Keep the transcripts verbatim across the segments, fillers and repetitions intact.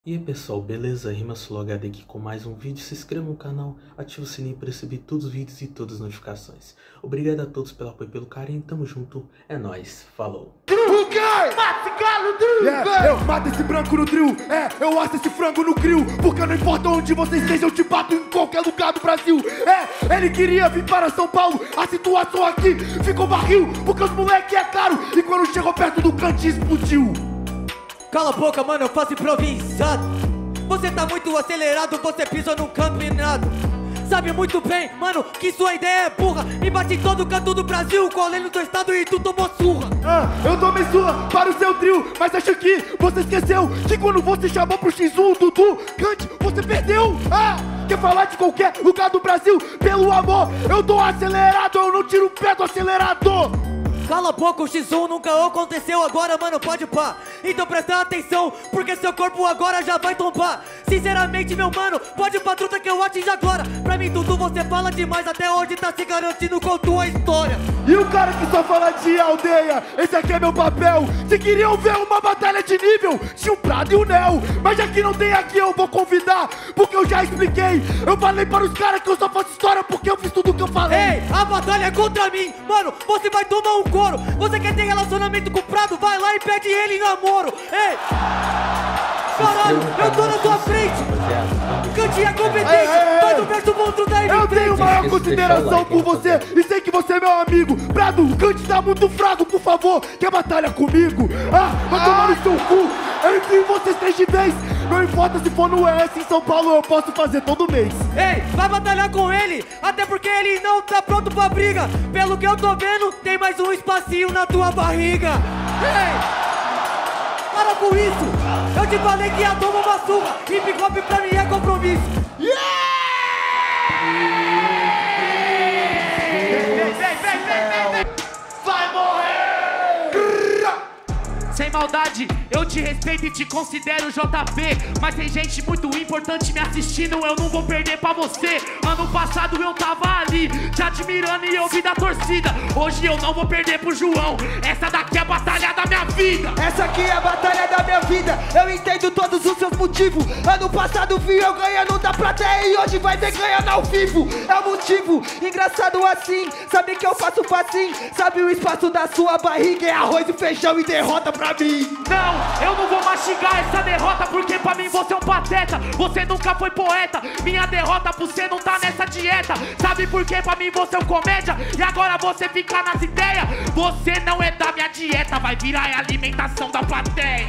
E aí pessoal, beleza? RimaSoloHD aqui com mais um vídeo. Se inscreva no canal, ative o sininho para receber todos os vídeos e todas as notificações. Obrigado a todos pelo apoio e pelo carinho, tamo junto, é nóis, falou! O quê? Mata esse galo no trio! É, eu mato esse branco no trio, é, eu asso esse frango no grill. Porque não importa onde você esteja, eu te bato em qualquer lugar do Brasil. É, ele queria vir para São Paulo, a situação aqui ficou barril. Porque os moleque é caro, e quando chegou perto do cantinho explodiu. Cala a boca, mano, eu faço improvisado. Você tá muito acelerado, você pisa num canto minado. Sabe muito bem, mano, que sua ideia é burra. Me bate em todo canto do Brasil, colei no teu estado e tu tomou surra. Ah, eu tomei surra para o seu trio, mas acho que você esqueceu que quando você chamou pro X um, Dudu, Cante, você perdeu. Ah, quer falar de qualquer lugar do Brasil? Pelo amor, eu tô acelerado, eu não tiro o pé do acelerador. Cala a boca, o X um nunca aconteceu agora, mano, pode pá. Então presta atenção, porque seu corpo agora já vai tombar. Sinceramente, meu mano, pode pra truta que eu atinjo agora. Pra mim, Dudu, você fala demais, até hoje tá se garantindo com tua história. E o cara que só fala de aldeia, esse aqui é meu papel. Se queriam ver uma batalha de nível, tinha o Prado e o Nel. Mas já que não tem aqui, eu vou convidar, porque eu já expliquei. Eu falei para os caras que eu só faço história porque eu fiz tudo que eu falei. Ei, a batalha é contra mim, mano, você vai tomar um couro. Você quer ter relacionamento com o Prado? Vai lá e pede ele em namoro. Ei! Caralho, eu tô na tua frente! Cantinha é competente! Faz o verso monstro da M V! Eu tenho maior consideração por você e sei que você é meu amigo. Prado, o Cante tá muito fraco, por favor, quer batalha comigo? Ah, vai tomar no seu cu! Eu enfio vocês três de vez! Não importa se for no E S em São Paulo, eu posso fazer todo mês. Ei, vai batalhar com ele, até porque ele não tá pronto pra briga. Pelo que eu tô vendo, tem mais um espacinho na tua barriga. Ei, para com isso, eu te falei que ia tomar uma surra. Hip hop pra mim é compromisso. Yeah! Vai morrer! Sem maldade, eu te respeito e te considero J P. Mas tem gente muito importante me assistindo, eu não vou perder pra você. Ano passado eu tava ali, te admirando e eu vi da torcida. Hoje eu não vou perder pro João, essa daqui é a batalha da minha vida. Essa aqui é a batalha da minha vida, eu entendo todos os seus motivos. Ano passado vi eu ganhando da plateia e hoje vai ver ganhando ao vivo. É o motivo, engraçado assim, sabe que eu faço facinho. Sabe o espaço da sua barriga é arroz e feijão e derrota pra mim. Não, eu não vou mastigar essa derrota, porque pra mim você é um pateta. Você nunca foi poeta, minha derrota por você não tá nessa dieta. Sabe por que pra mim você é um comédia? E agora você fica nas ideias. Você não é da minha dieta, vai virar a alimentação da plateia.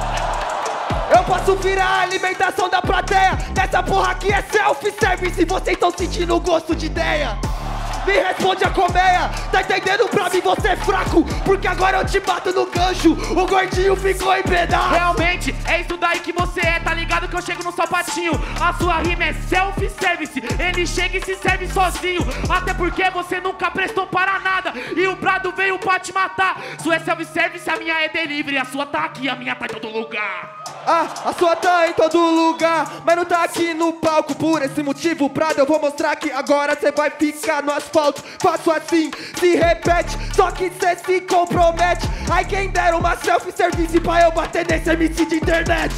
Eu posso virar a alimentação da plateia. Nessa porra aqui é self-service, vocês estão sentindo o gosto de ideia. Me responde a colmeia, tá entendendo? Pra mim você é fraco, porque agora eu te bato no gancho. O gordinho ficou em pedaço. Realmente, é isso daí que você é, tá ligado que eu chego no sapatinho. A sua rima é self-service, ele chega e se serve sozinho. Até porque você nunca prestou para nada e o Prado veio pra te matar. Sua é self-service, a minha é delivery. A sua tá aqui, a minha tá em todo lugar. Ah, a sua tá em todo lugar, mas não tá aqui no palco. Por esse motivo, Prado, eu vou mostrar que agora cê vai ficar no asfalto. Faço assim, se repete, só que cê se compromete. Ai, quem dera uma self-service pra eu bater nesse M C de internet.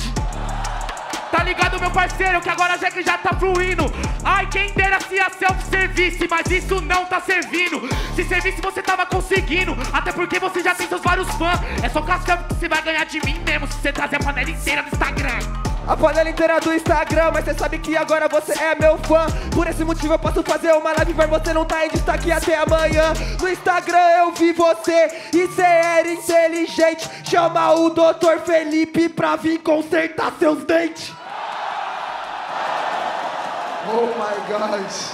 Tá ligado, meu parceiro, que agora já que já tá fluindo. Ai, quem dera se a self-service, mas isso não tá servindo. Se servisse você tava conseguindo, até porque você já tem seus vários fãs. É só com a selfie que você vai ganhar de mim mesmo, se você trazer a panela inteira do Instagram. A panela inteira do Instagram, mas cê sabe que agora você é meu fã. Por esse motivo eu posso fazer uma live, mas você não tá em destaque até amanhã. No Instagram eu vi você e cê era inteligente. Chama o doutor Felipe pra vir consertar seus dentes. Oh my gosh!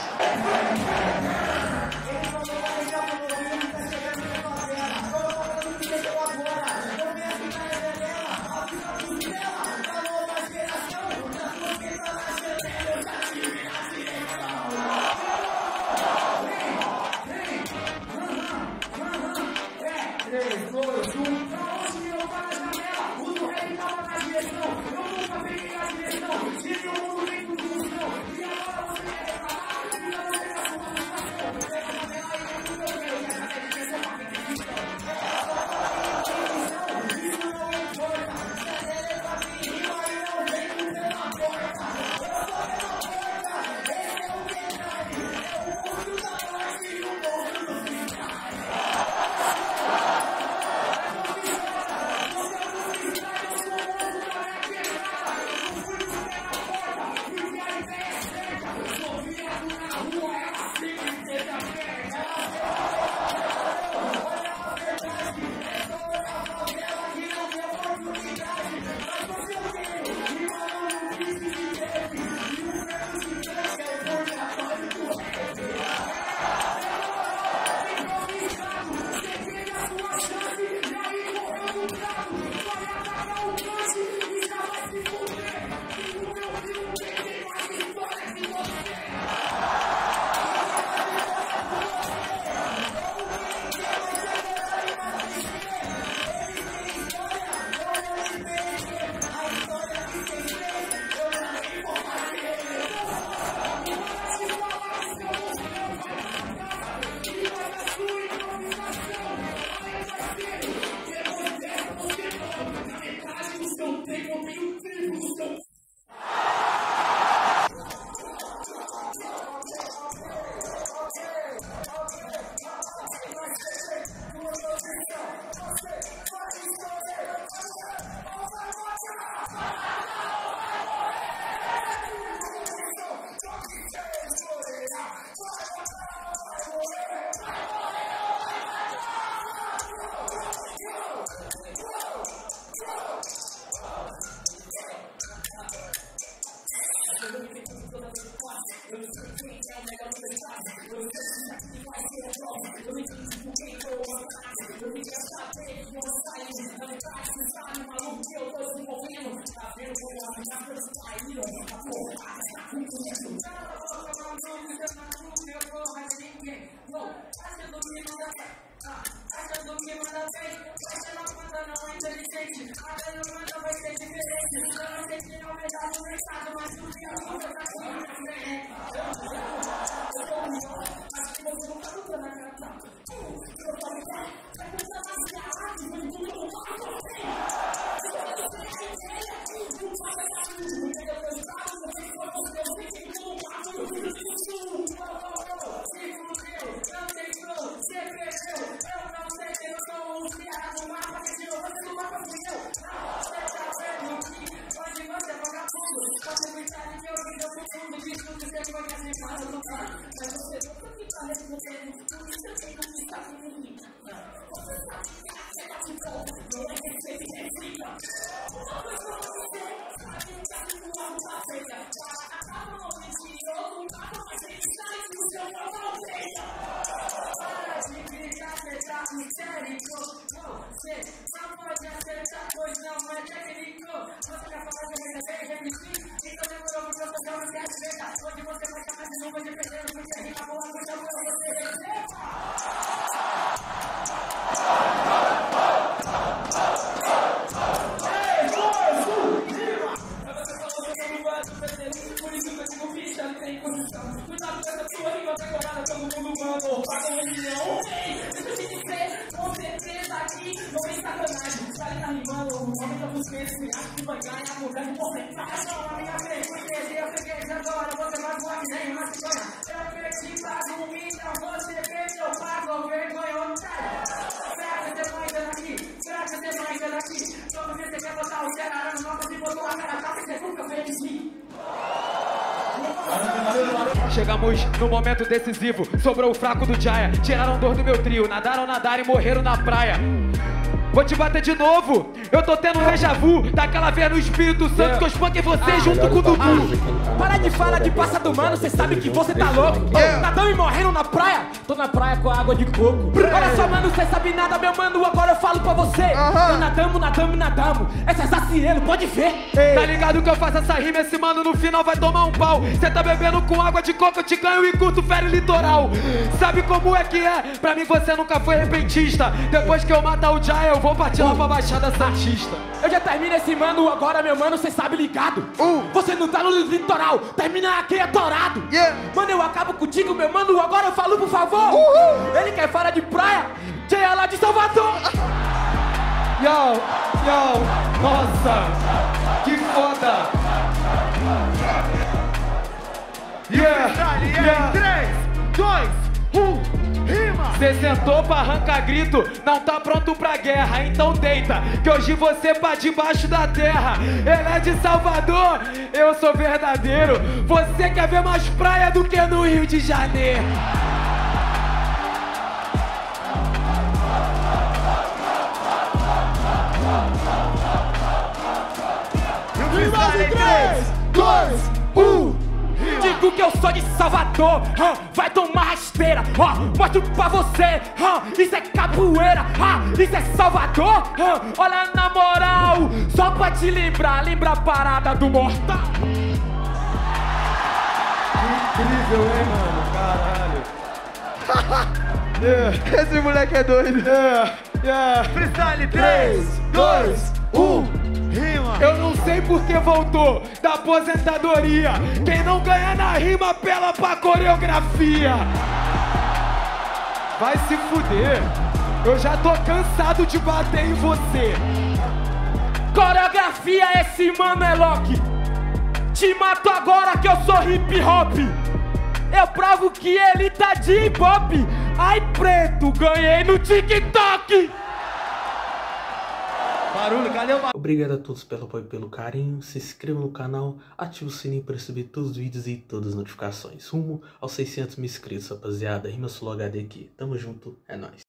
Chegamos no momento decisivo, sobrou o fraco do Jaya. Tiraram dor do meu trio, nadaram, nadaram e morreram na praia. Vou te bater de novo, eu tô tendo um déjà vu daquela vez no Espírito Santo yeah. que eu espanquei você ah, junto com o Dudu. Ah, para de falar de passado, mano, cê sabe que você tá louco yeah. Nadando e morrendo na praia, tô na praia com água de coco. Olha só, mano, cê sabe nada, meu mano, agora eu falo pra você. uh-huh. Nadamos, nadamos, nadamos, essa é Zacielo, pode ver. Ei. Tá ligado que eu faço essa rima, esse mano no final vai tomar um pau. Cê tá bebendo com água de coco, eu te ganho e curto fere litoral. Sabe como é que é? Pra mim você nunca foi repentista. Depois que eu matar o Jaya, eu vou partir lá pra Baixada Santista. Eu já termino esse mano agora, meu mano, cê sabe ligado. uh. Você não tá no litoral, termina aqui atorado. yeah. Mano, eu acabo contigo, meu mano, agora eu falo por favor. Uhul. Ele quer fora de praia, Jaya lá de Salvador. Yo, yo, nossa, que foda. Yeah, yeah. três, dois, um... Cê sentou pra arrancar grito, não tá pronto pra guerra, então deita, que hoje você pra debaixo da terra. Ele é de Salvador, eu sou verdadeiro. Você quer ver mais praia do que no Rio de Janeiro. três, dois, um... Digo que eu sou de Salvador, huh? Vai tomar rasteira, huh? Mostro pra você, huh? Isso é capoeira, huh? Isso é Salvador, huh? Olha na moral, só pra te lembrar, lembra a parada do mortal. Que incrível, hein, mano, caralho. yeah. Esse moleque é doido. yeah. Yeah. Freestyle, três, dois, um... Rima. Eu não sei por que voltou da aposentadoria. Quem não ganha na rima apela pra coreografia. Vai se fuder, eu já tô cansado de bater em você. Coreografia, esse mano é Loki. Te mato agora que eu sou hip hop. Eu provo que ele tá de hip hop. Ai preto, ganhei no TikTok. Barulho, cadê o barulho? Obrigado a todos pelo apoio e pelo carinho. Se inscreva no canal, ative o sininho para receber todos os vídeos e todas as notificações. Rumo aos seiscentos mil inscritos, rapaziada. Rima Sul H D aqui. Tamo junto, é nóis.